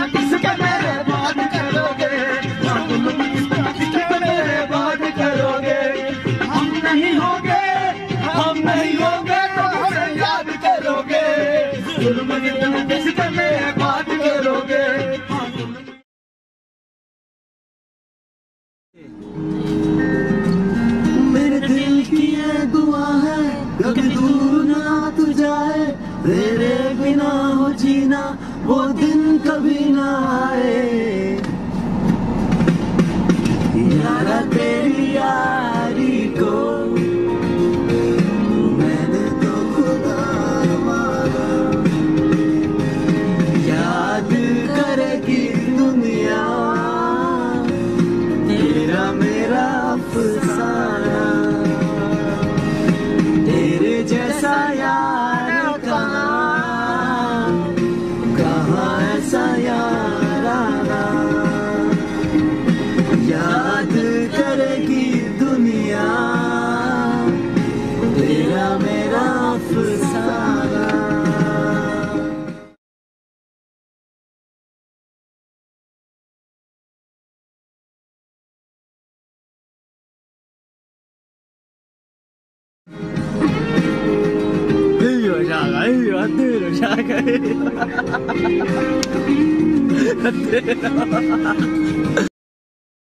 किसके मेरे बात करोगे, हाँ तुम किसके मेरे बात करोगे। हम नहीं होंगे तो हमें याद करोगे, जुल्म तुम किसके मेरे बात करोगे। मेरे दिल की ये दुआ है कभी दूर ना तू जाए, तेरे बिना हो जीना वो दिन कभी ना आए। यारा तेरी यारी को मैंने तो खुदा माना, याद करेगी दुनिया तेरा मेरा अफसाना। तेरे जैसा यार कहाँ ऐसा यार आना, याद करेगी दुनिया तेरा मेरा अफसाना।